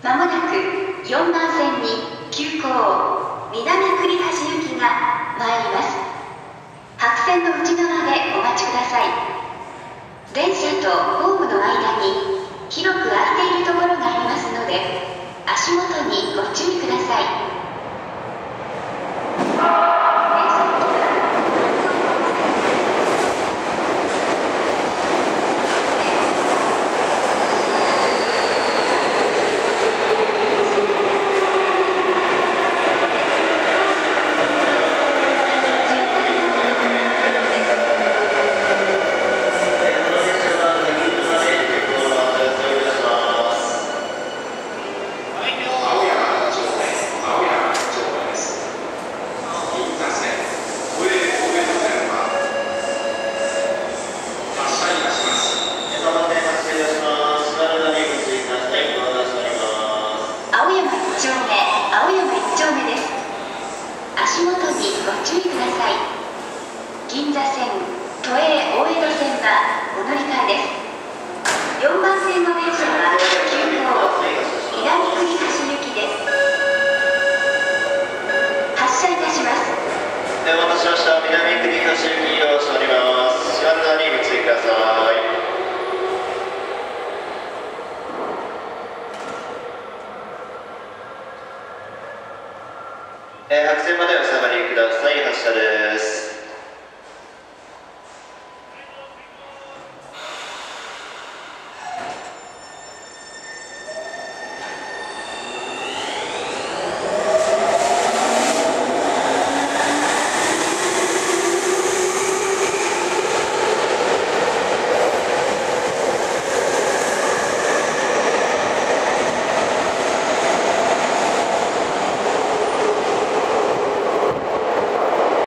まもなく4番線に急行南栗橋行きが参ります。白線の内側でお待ちください。電車とホームの間に広く空いているところがありますので、足元にご注意ください。足元にご注意ください。銀座線、都営大江戸線はお乗り換えです。4番線の電車は急行南栗橋行きです。発車いたします。 お待たせしました。南栗橋行きをしております。4番にご注意ください。